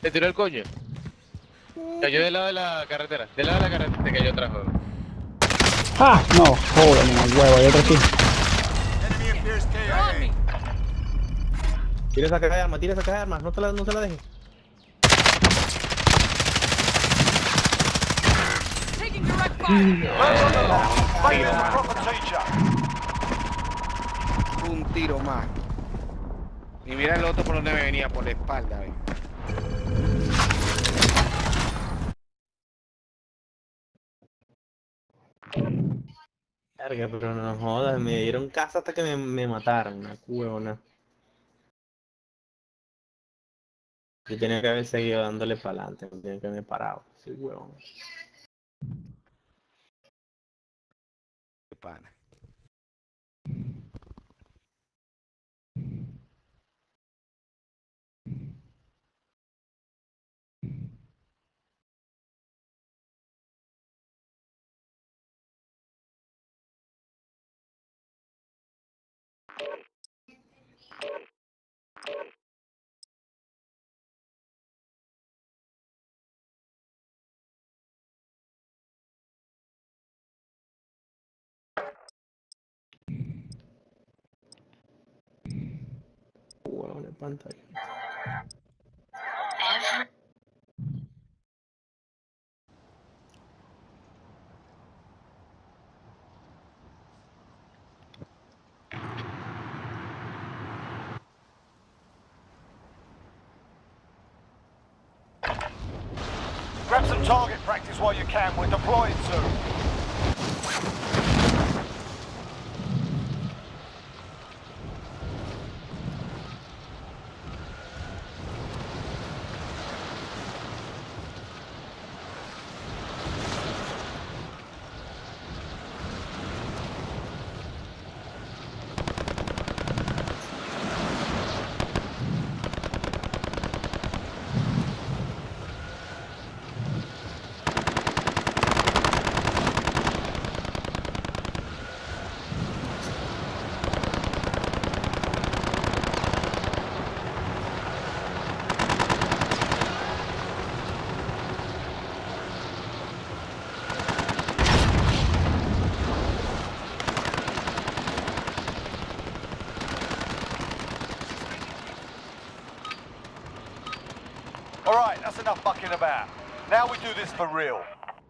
Se tiró el coño. Cayó del lado de la carretera. Del lado de la carretera te cayó atrás, joder. ¡Ah! No, joder, en el huevo, hay otro aquí. Tira esa caja de armas, no se la dejes. Taking direct fire. Un tiro más. Y mira el otro por donde me venía, por la espalda. ¿Ves? Verga, pero no jodas, me dieron casa hasta que me mataron, una huevona. Yo tenía que haber seguido dándole para adelante, no tenía que haberme parado. Sí, huevón. Qué pana. Huevón en pantalla. Grab some target practice while you can. We're deploying soon. Alright, that's enough fucking about. Now we do this for real.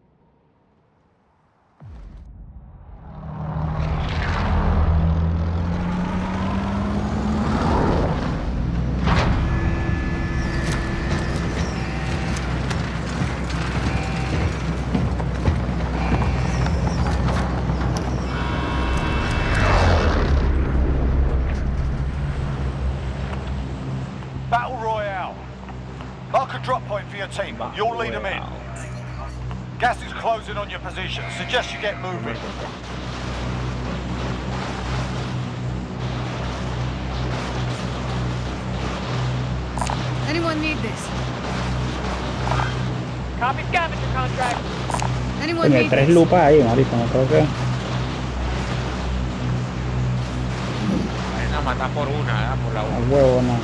Battle Royale. Mark a drop point for your team. You'll lead them in. Gas is closing on your position. Suggest you get moving. Anyone need this? Copy scavenger contract. Anyone Tiene need 3 this? lupas ahí, marico, no creo que... Vayan a matar por una, ¿verdad? Por la A una. huevo, no.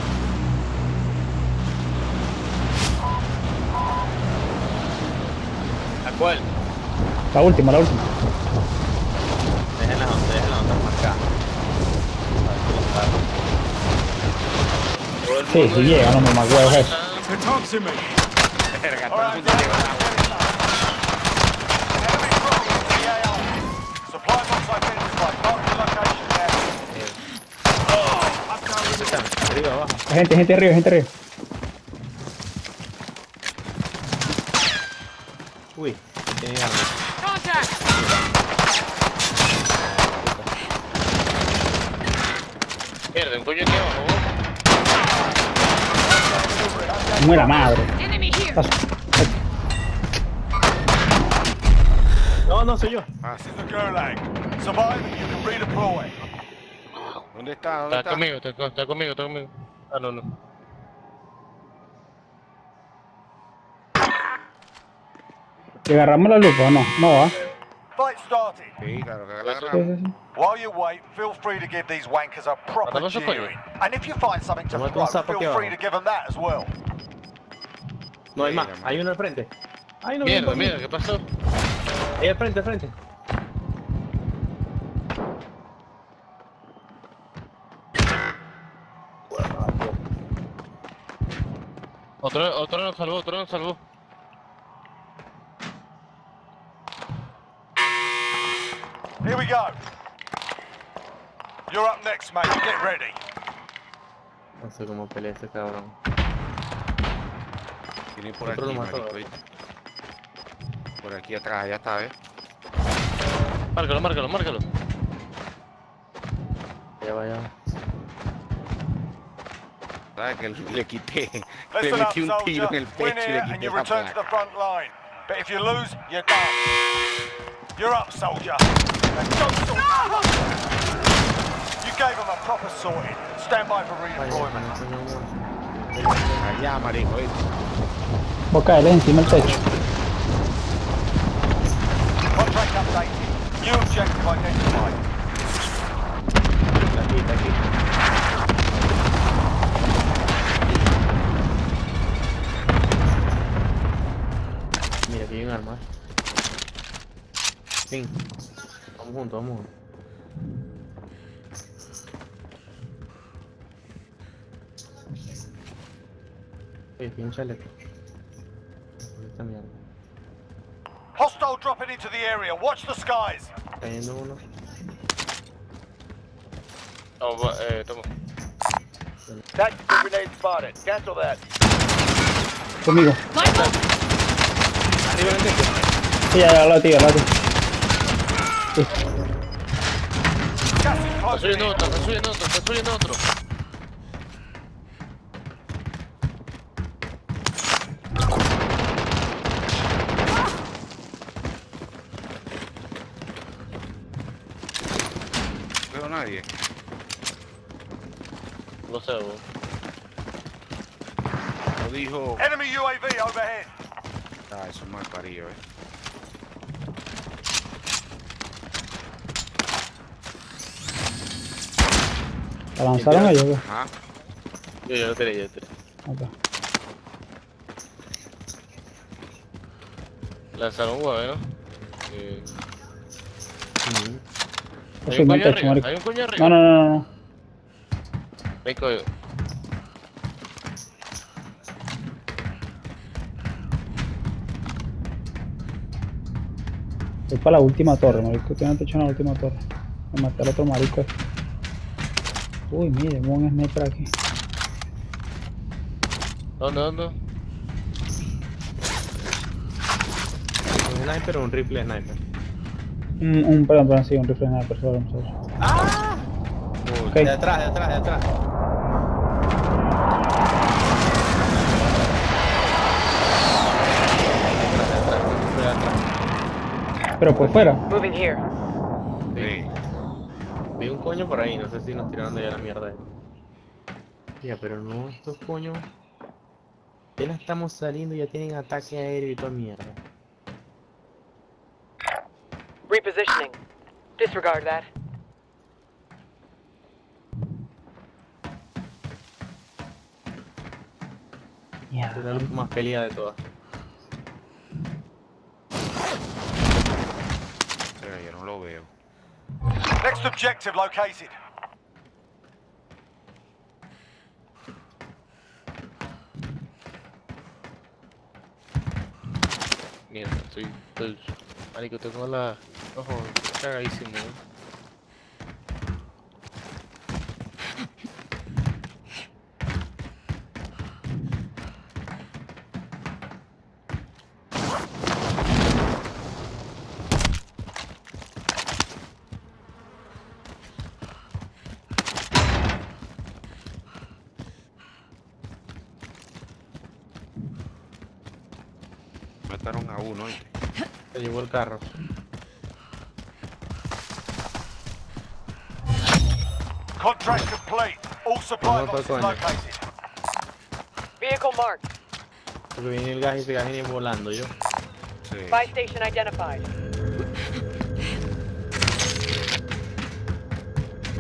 ¿A cuál? La última, la última. Déjenla marcada. Sí, sí llega, no me más huevos eso. Verga, todo el Alright, mundo lleva la enemy dropping into the AO. Supply box identified. Mark the location there. Arriba, abajo. Gente arriba, gente arriba. Uy, tiene armas. Contact. Mierda, un coño aquí abajo. Como la madre. Enemy here. Paso. No, soy yo. This is the Gulag. Survive and you can redeploy. ¿Dónde está? ¿Dónde Está está? conmigo, está conmigo. Ah, no. ¿Le agarramos la lupa o no? No va. Fight started. Sí, claro, que la Sí, agarramos. sí, sí. While you wait, feel free to give these wankers a proper Matamos a coño. jeering. And if you find something to Matamos a throw, sapo feel aquí free abajo. to give them that as well. No hay más, Mira, hay uno al frente. Ay, no, Mierda, mierda, ¿qué pasó? Ahí al frente, al frente. Otro nos salvó, otro nos salvó. Here we go. You're up next, mate. Get ready. No sé cómo pelea ese cabrón. Tiene por Otro aquí, lo mató. marico, ¿viste? Por aquí atrás, ya está, ¿ves? Márcalo, márcalo, márcalo. Ya vaya. ¿Sabes? Que le quité, le Listen up, metí un tiro soldier. en el Win pecho y here le and quité you la return to placa. the front line. But if you lose, you're done. You're up, soldier. Now go sort You gave them a proper sorting. Stand by for redeployment. Allá, marico, ¿viste? Voy a caerle encima del techo. Contract updated. New objective identified. Está aquí, está aquí. Mira, aquí hay un arma. Sí. Vamos juntos, vamos juntos. Oye, aquí hay un chaleco. Esta mierda. Hostile dropping into the area. Watch the skies. Cayendo uno. Toma. Tactical grenade spotted. Cancel that. Conmigo. Arriba en el techo. Sí, ya lo tío, lo tío. Sí. Gas is Está closing subiendo in. otro, está subiendo otro, está subiendo otro. No veo a nadie. No sé, bro. Lo dijo. Enemy UAV overhead. Ah, eso es mal parido, ¿La lanzaron ellos? ¿Qué? Ajá. Yo lo tiré, yo lo tiré. Ok. Lanzaron un huevo, ¿no? Yo Hay soy un mal coño techo, arriba, marico. hay un coño arriba. No. Ven, coño. Voy para la última torre, marico. Tiene techo en la última torre. Me maté al otro marico este. Uy, mire, un sniper aquí. ¿Dónde? ¿Un sniper o un rifle sniper? Perdón, sí, un rifle sniper, sorry. Ok. De atrás, de atrás, de atrás. De atrás. Pero por fuera. Moving here. Sí. Vi un coño por ahí, no sé si nos tiraron de allá la mierda. Ya, pero no, estos coños. Apenas estamos saliendo y ya tienen ataque aéreo y toda mierda. Repositioning. Disregard that. Esta es la última pelea de todas. Pero yo no lo veo. Next objective located. Mierda, estoy... Marico, tengo la... Ojo, cagadísimo, ¿eh? Mataron a uno, ¿viste? Se llevó el carro. Contract complete. All supply Vamos boxes pa' coño. located. Vehicle marked. Porque viene el gas y ese gas viene volando yo. Sí. Buy station identified.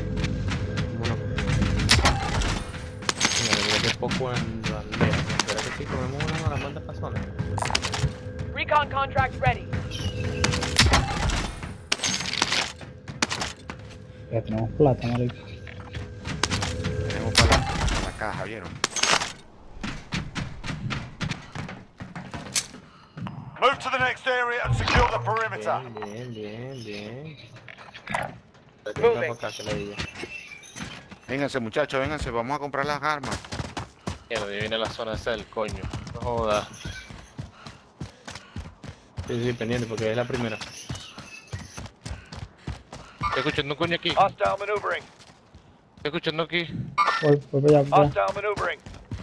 Vámonos. Mira, mira que poco en bandera. Espera que Sí, comemos una de las mandas para zona. Recon contract ready. Ya tenemos plata, marico. Tenemos para la caja, ¿vieron? Move to the next area and secure the perimeter. Bien. Moving. Acá, que la diga. Vénganse, muchachos, vénganse. Vamos a comprar las armas. Mierda, ya viene la zona esa del coño. No jodas. Sí, pendiente porque es la primera. Estoy escuchando un coño aquí. Hostile maneuvering. Estoy escuchando aquí. Voy para allá, para allá. Hostile maneuvering.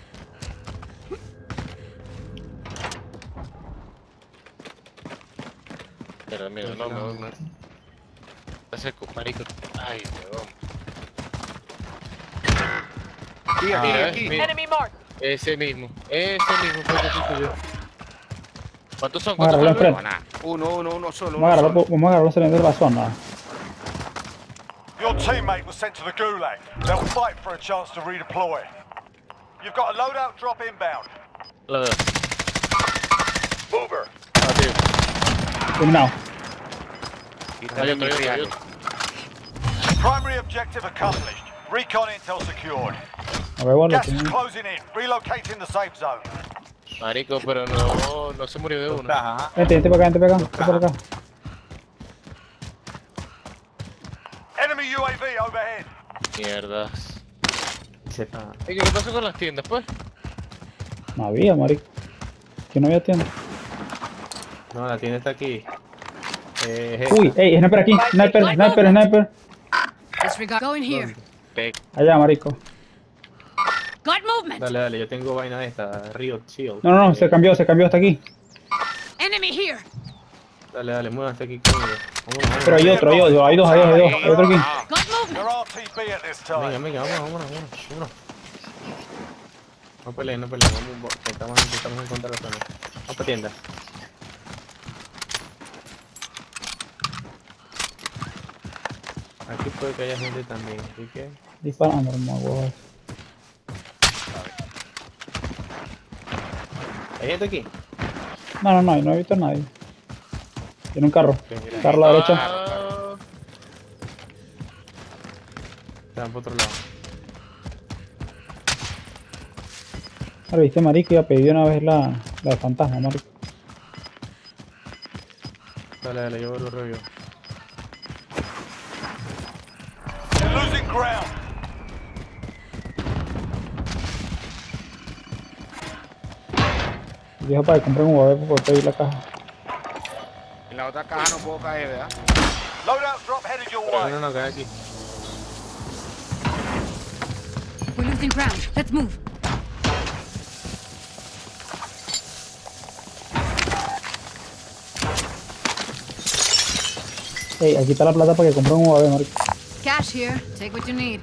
Mierda, no. Está seco, marico. Ay, weón. Sí, aquí, Ah, aquí. mira. Enemy marked. Ese mismo fue el que se subió. ¿Cuántos son? Agarra ¿Cuántos la son? frente. Uno solo. Vamos a agarrar los cilindros de la zona. Your teammate was sent to the gulag. They'll fight for a chance to redeploy. You've got a loadout drop inbound. La veo. Mover. Ah, tío. Eliminado. Quítale mi real. Primary objective accomplished. Recon intel secured. A ver, bueno, Gas is closing in. Relocating the safe zone. Marico, pero no se murió de uno. Caja. vente para acá. Enemy UAV overhead. Mierdas. Sepa. ¿Y qué pasó con las tiendas, pues? No había, marico. Que no había tienda. No, la tienda está aquí. Uy, ey, sniper aquí. Sniper. Disregard. Going here. Allá, marico. Got movement. Dale, yo tengo vaina de esta, Riot Shield. No, se cambió hasta aquí. Enemy here. Dale, muévanse aquí conmigo. Vámonos. Pero hay otro, hay dos, hay otro aquí. Got movement. You're RTB at this time. Venga, vámonos. No peleen, vamos, estamos en contra de la zona. Vamos para tienda. Aquí puede que haya gente también, así que... Disparando, hermano. ¿Hay gente aquí? No he visto a nadie. Tiene un carro. mira. Carro a la derecha. Ah, Están por otro lado. Ahora viste, marico, ya pedí una vez la de fantasma, marico. Dale, yo lo revivo. You're losing ground. Dijo para que compren un UAV por pedir la caja. En la otra caja no puedo caer, ¿verdad? Loadout drop headed your way. No, cae aquí. We're losing ground. Let's move. Ey, aquí está la plata para que compren un UAV, marico. Cash here. Take what you need.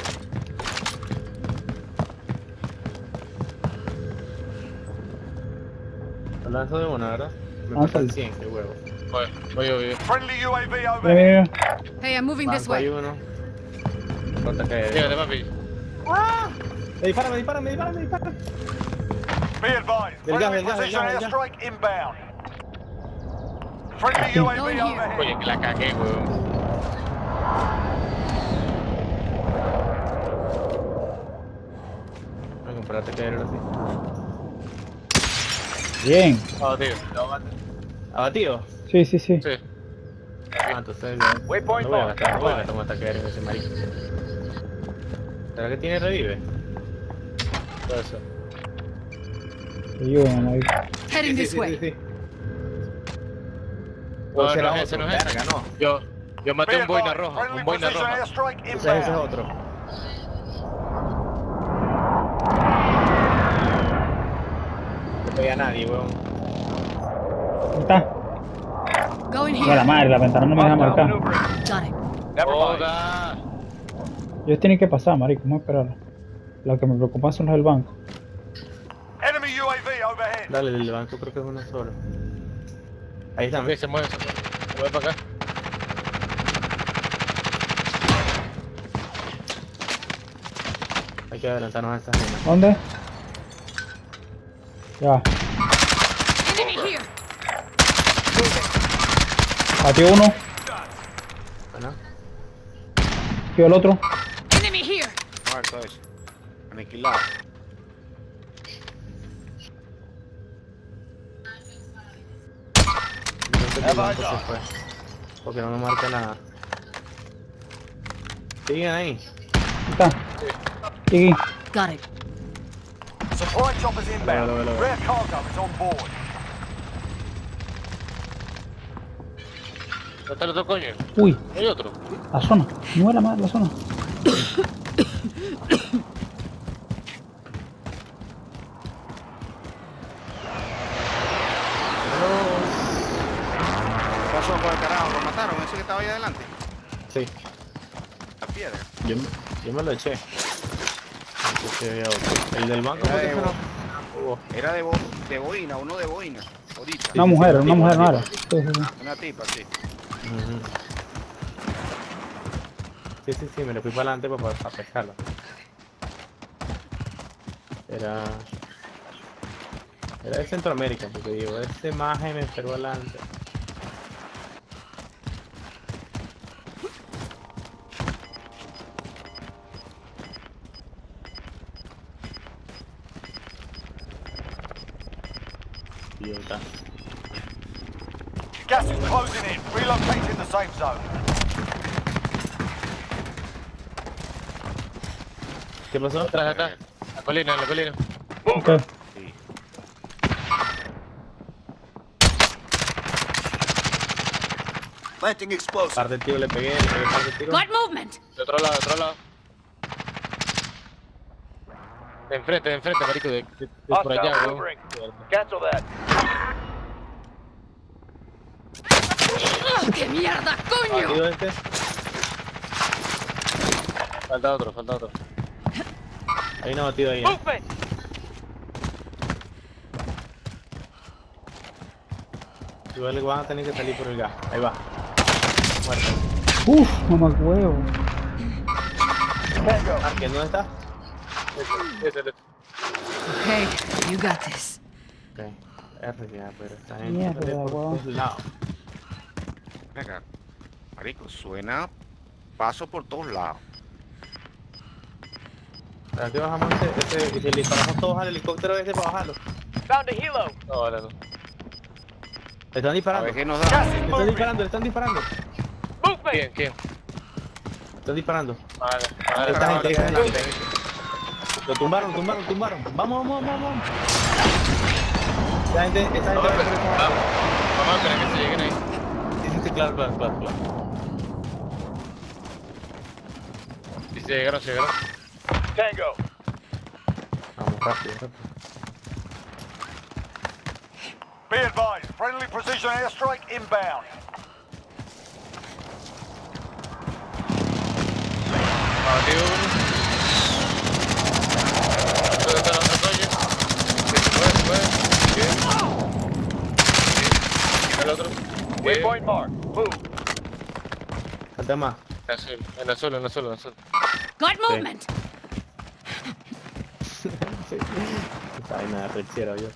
Lo lanzo de una, ¿verdad? Me Lánzalo. faltan 100, qué huevo. Oye. Friendly UAV Mira, overhead. Hey, I'm moving this Banco hay way. uno. ¿Cuánta cae? Fíjate, papi. Dispárame. Be advised. Del gas, Friendly del gas, precision del gas. airstrike inbound. Friendly Going UAV here. overhead. Oye, que la cagué, weón. Voy a comprarte caer ahora sí. bien. Ah, tío. ¿Abatido? Sí. Sí. Ah, entonces Waypoint no voy a marked. gastar, no voy a gastar hasta caer en ese marico. ¿Será que tiene revive? Puede ser. Te ayudan, marico. Heading this way. Sí. No, O será no es ese, otro, no es ese. verga, no. Yo maté Be un boina advised. roja. Friendly Un boina precision roja. airstrike Entonces ese es inbound. otro. No pegué a nadie, weón. Ahí está. Going Mira la here. madre, la ventana no me deja marcar. Got it. Never mind. Joda. Ellos tienen que pasar, marico, vamos a esperar. Lo que me preocupa son los del banco. Enemy UAV overhead. Dale, el banco creo que es uno solo. Ahí están, Sí, ¿ves? se mueve. Se mueve para acá. Hay que adelantarnos a esta gente. ¿Dónde? Ya. Enemy here. Batió uno. Bueno, Batió el otro. Enemy here. Muerto eso. Aniquilado. no sé qué blanco se fue. Porque no me marca nada. Siguen ahí. Ahí está. Aquí. Got it. Supply choppers inbound. Velo. Rare cargo is on board. ¿Dónde está el otro coño? Uy, Hay otro. la zona. No es la madre, la zona. ¿Qué pasó por el carajo? ¿Lo mataron? ¿Ese que estaba ahí adelante? Sí, La piedra. yo me lo eché. No sé si había otro. El del banco, Era ¿por qué de se bo- no? Era de boina, uno de boina. Ahorita. Una mujer no era. Sí, sí, sí. Una tipa, sí. Ujú. Sí, me lo fui para adelante para pescarlo. Era de Centroamérica, porque digo, ese maje me esperó adelante. Idiota. Gas is closing in. Relocating the safe zone. ¿Qué pasó? Atrás. La colina, la colina. Ok. Sí. Planting explosive. Par de tiro le pegué par de tiro. Got movement. De otro lado, de otro lado. De enfrente, marico, de por allá, weón. Cancel that. ¡Ugh, ¡qué mierda, coño! Batido este. Falta otro. Hay una batido ahí. Movement. Igual van a tener que salir por el gas. Ahí va. Muerto. Uf, mamá huevo. Arque, ¿dónde está? Ese. Okay, you got this. Ok. R ya, pero esta gente Mierda, sale por weón. todos lados. Venga. Marico, suena paso por todos lados. ¿Para qué bajamos ese y le disparamos todos al helicóptero ese para bajarlo? Found a helo. No, ahora no. Le están A disparando. ver qué nos Gas da. is Le están moving. disparando, le están disparando. Movement. ¿Quién? Le están disparando. Vale. Esta gente, esta gente. Lo tumbaron. Vamos. Esta gente va a hacer esa- Vamos a esperar que se lleguen ahí. Sí, claro. Si se llegaron. Tango. Vamos, rápido. Be advised. Friendly precision airstrike inbound. Abatido uno. ¿Dónde está el otro coño? Se puede. Bien. El otro. Bien. Waypoint mark. Move. Falta más. En la sola. Got movement. Sí. Esa vaina de rechera, yo.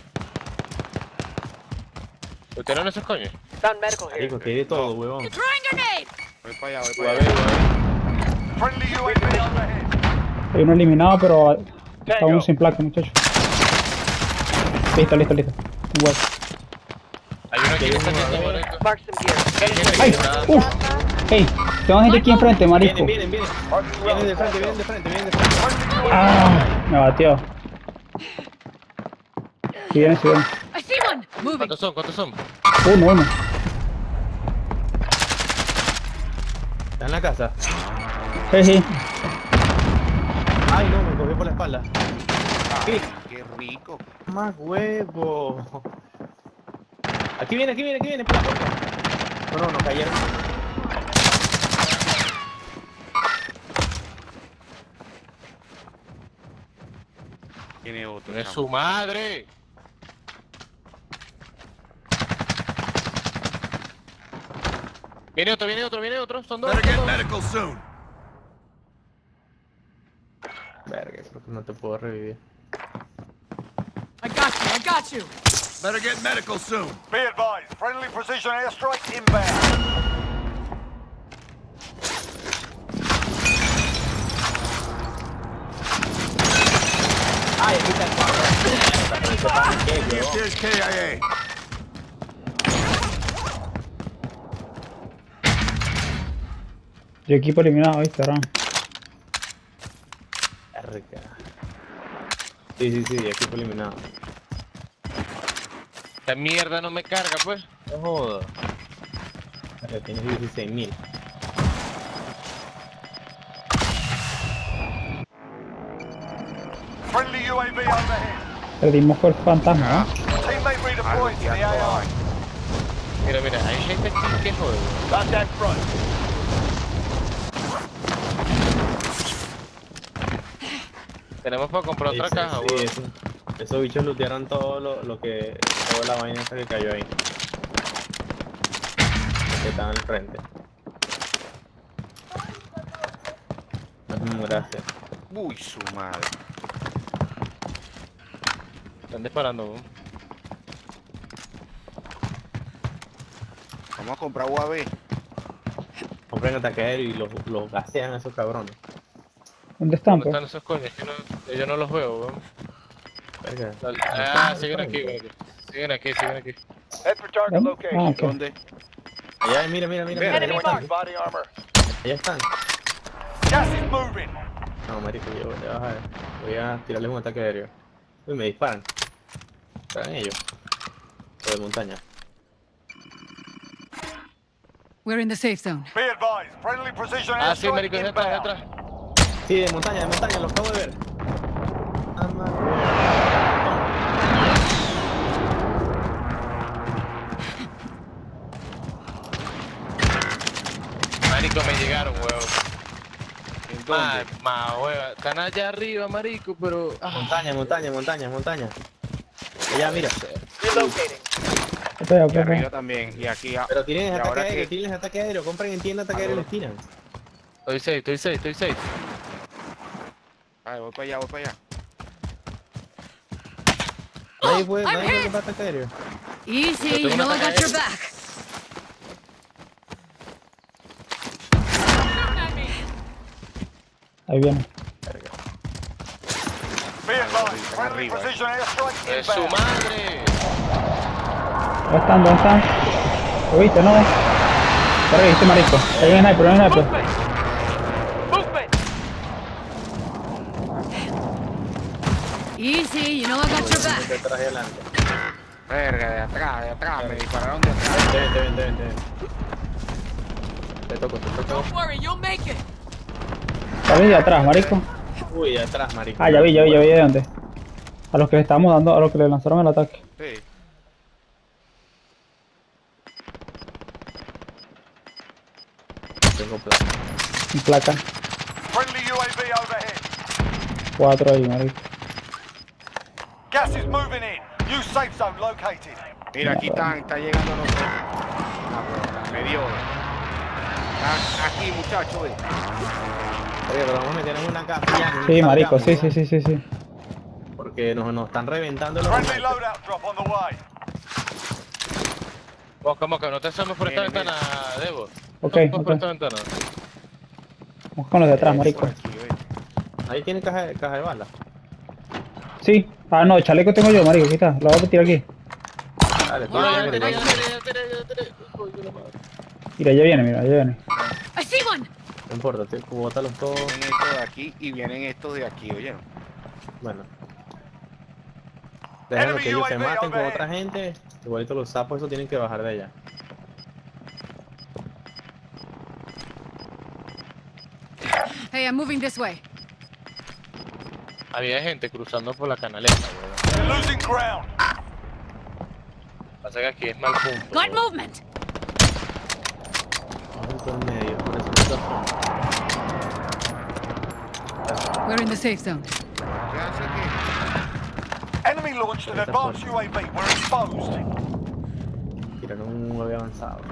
¿Ustedes no esos coños? Found medical here. Marico, que de todo, huevón. Throwing grenade. Voy para allá, A ver. Friendly UAV overhead. Hay uno eliminado, pero está Tango. uno sin placa, muchachos. Listo. Igual. Hay uno aquí que está haciendo bonito. Mark some gear. ¡Ay! ¡Uf! ¡Ey! Tengo gente aquí enfrente, marisco. Vienen. Vienen de frente. ¡Ah! Me batió. Si viene. I see one. Moving. ¿Cuántos son? Uno. ¿Está en la casa? Sí. Ay, no, me cogió por la espalda. Qué rico. Más huevo. Aquí viene, por la puerta. No, cayeron. Tiene otro. ¡Es chamo. su madre! Viene otro. Son dos. Verga, creo que no te puedo revivir. I got I got you. Better get medical soon. Be advised, friendly precision airstrike inbound. Ay, aquí está el cabrón. ¿Qué, huevón? Here's KIA. Yo equipo eliminado, ¿viste, Ram? Verga. Sí, equipo eliminado. Esta mierda no me carga, pues. No jodas. Tienes 16.000. Friendly UAV overhead. Perdimos por el fantasma, Teammate redeployed to the AI. Mira, mira, hay gente aquí que jode. Contact front. Tenemos para comprar otra caja, Sí, weón. esos bichos lootearon todo toda la vaina esa que cayó ahí. Que están al frente. Gracias. Uy, su madre. Están disparando, weón. Vamos a comprar UAV. Compren ataque aéreo y los gasean a esos cabrones. ¿Dónde están, ¿Dónde pues? están esos coños? Yo no los veo, weón. Verga. Ah, siguen aquí, weón. Siguen aquí. Head for target ¿Dónde? location. Ah, ok. ¿Dónde? Allá, mira. Enemy marked. Body armor. Allá están. Gas is moving. No, marico, voy a tirarles un ataque aéreo. Uy, me disparan. Están ellos. O de montaña. We're in the safe zone. Be advised, friendly precision Ah, sí, marico, airstrike de inbound. atrás. Sí, de montaña, lo acabo de ver. Marico, me llegaron, weón. ¿En dónde? Hueva. Están allá arriba, marico, pero... Montaña. Allá, mira. Relocating. Espera, Y espera. arriba también. Y aquí. Pero tienen y ahora ataque aéreo, compren en tienda ataque aéreo y les tiran. Estoy safe. Ay, voy para allá. Nadie puede I'm hit. comprar ataque aéreo. Easy, you know I got your back. Ahí viene. Be advised, friendly arriba. precision airstrike ¡Es su inbound. madre! ¿Dónde están? ¿Lo viste, no? Corre, viste, marico. Hay un sniper, Movement. Easy, you know I got your back. Te traje adelante. Verga, de atrás. Me dispararon de atrás. Vente. Te toco. Don't worry, you'll make it. Sale de atrás, marico. Uy, atrás, marico. Ah, ya vi de dónde. A los que le estábamos dando, a los que le lanzaron el ataque. Sí. Tengo plata. En placa. Friendly UAV overhead. 4 ahí, marico. Gas is moving in. New safe zone located. Mira, aquí está llegando nosotros. Ah, me dio. Ah, aquí, muchachos. Oye, pero vamos a meter en una casa ya. Sí, marico, sí. Porque nos están reventando los Friendly snipers. loadout drop on the way. Moca, no te asomos por esta ventana, Debo. Ok, No, por ok. esta ventana. Vamos con los de atrás, marico. Por aquí, oye. Ahí tiene caja de balas. Sí. Ah, no, el chaleco tengo yo, marico. Aquí está. Lo voy a tirar aquí. Dale, tú No, dale, dale. Mira, ya viene. I see one. No importa, bótalos todos. Vienen estos de aquí y vienen estos de aquí, oye. Bueno. Déjalo Enemy que ellos se UAV maten con overhead. otra gente. Igualito los sapos esos tienen que bajar de allá. Hey, I'm moving this way. Había gente cruzando por la canaleta, weón. You're losing ground. Pasa que aquí es mal punto. Got weón. movement. Vamos por medio, por esa situación. We're in the safe zone. ¿Qué hace aquí? Enemy launched an advanced UAV. We're exposed. Tiraron un UAV avanzado.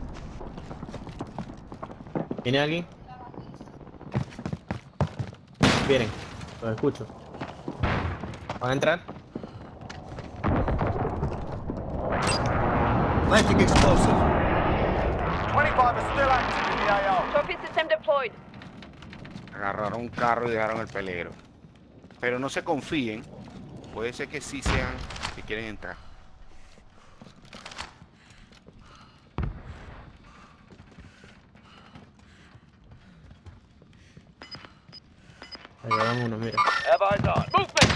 ¿Viene alguien? Vienen, los escucho. ¿Van a entrar? Planting explosive. 25 are still active in the AO. Trophy system deployed. Agarraron un carro y dejaron el peligro. Pero no se confíen. Puede ser que sí sean que quieren entrar. Allá van unos, mira. Have eyes on. Movement!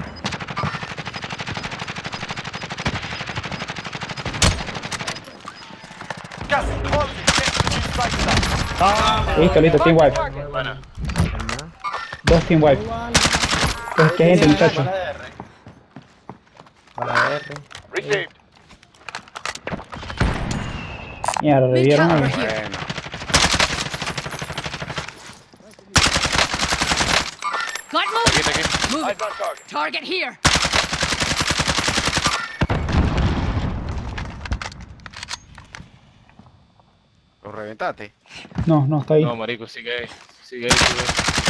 Gas is closing. Get to the new safe zone. Listo, listo, team wipe. Bueno, Ajá. 2 team wipe. Pues qué gente, muchachos. Para la R. Received. Mierda, Need revivieron cover ahí. here. Bueno. Got aquí moving. está aquí. Move Eyes it. on target. Target here. ¿Lo reventaste? No, no, está ahí. No, marico, sigue ahí. Sigue ahí, sigue ahí.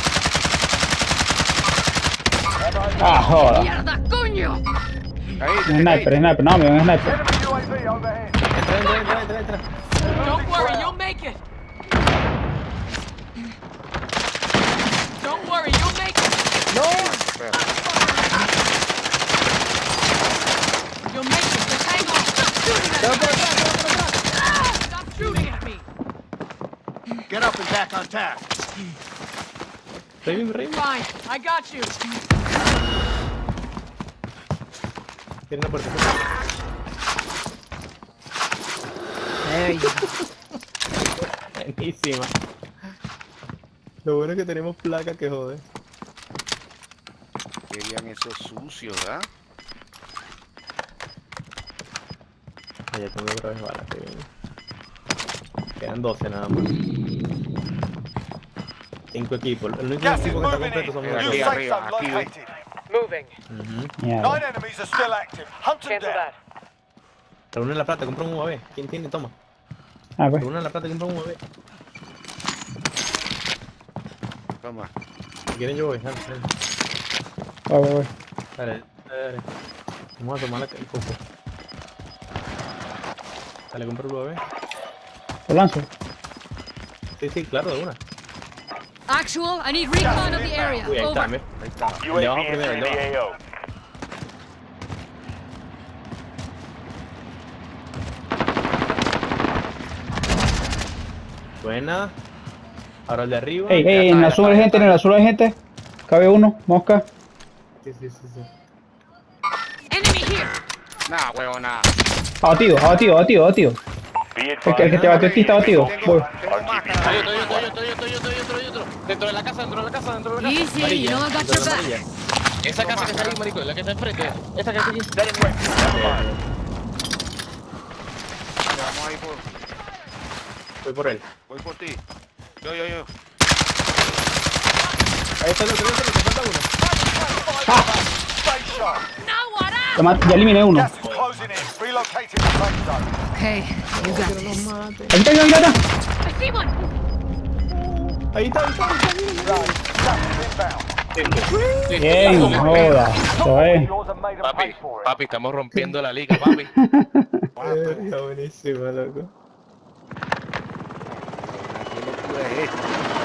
Ah, joda. Mierda, coño. Ahí, Un sniper, sniper. No, un sniper. Enemy UAV overhead. Entra. Don't worry, you'll make it. Don't worry, you'll make it. Espera. You'll make it. Just hang on. Stop shooting at me. Stop shooting at me. Get up and back on task. Revive. Fine, I got you. Tiene una puerta. There you go. Buenísima. Lo bueno es que tenemos placa que jode. Querían esos sucios, ¿verdad? Ya tengo otra vez balas. Quedan 12 nada más. 5 equipos. El único Gas is equipo que está moving completo in. somos Mira, New aquí nosotros. safe arriba, zone aquí, located. Moving. Mierda. 9 enemies are still active. Hunt them Cancel down. that. Reúne la plata, compra un UAV. ¿Quién tiene? Toma. Ah, pues. Reúne la plata y compra un UAV. Toma. Si quieren yo voy. Dale. Voy. Dale. Vamos a tomar el coco. Dale, compra el UAV. Lo lanzo. Sí, claro, de una. Actual, I need recon of the area. Uy, ahí está, Over. mira. Ahí está. El de abajo primero, el de abajo. Buena. Ahora el de arriba. Ey, Ya ey, está, en el ya azul está, hay ya gente, está. en el azul hay gente. Cabe uno, mosca. Sí. Enemy here. Nah, huevona. Abatido. El que te batió a ti está abatido. Voy. Tengo máscara. Hay otro. Dentro de la casa. Easy, Amarilla. you know I got Entonces, your back. amarilla. Esa casa que está ahí, marico, la que está enfrente. Esa que está aquí. Vamos ahí Voy por él. voy por ti. Yo. Ahí está el otro, te falta uno. Safe zone. Now what up? Ya eliminé uno. Gas is closing in. Relocating the safe zone. Okay, you got this. Ahí está. I see one. Ahí está. Gas is inbound. Bien, joda. Eso es. Yours and made them pay for it. Papi, estamos rompiendo la liga, papi. Está buenísimo, loco. ¿Qué locura es esta?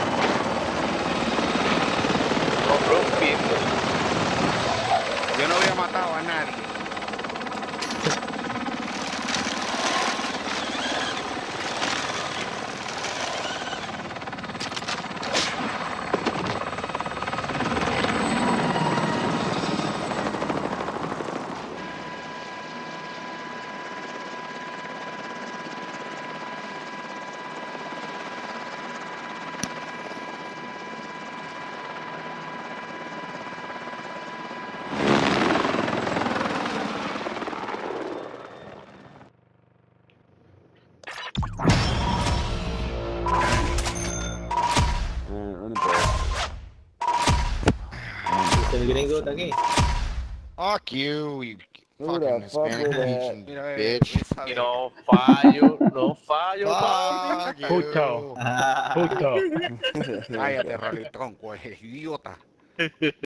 Rompiendo. Yo no había matado a nadie. El gringo está aquí. Fuck you fucking Spanish Mira, bitch. y no fallo, papi. Fuck you. Justo. Cállate, rally tronco, idiota.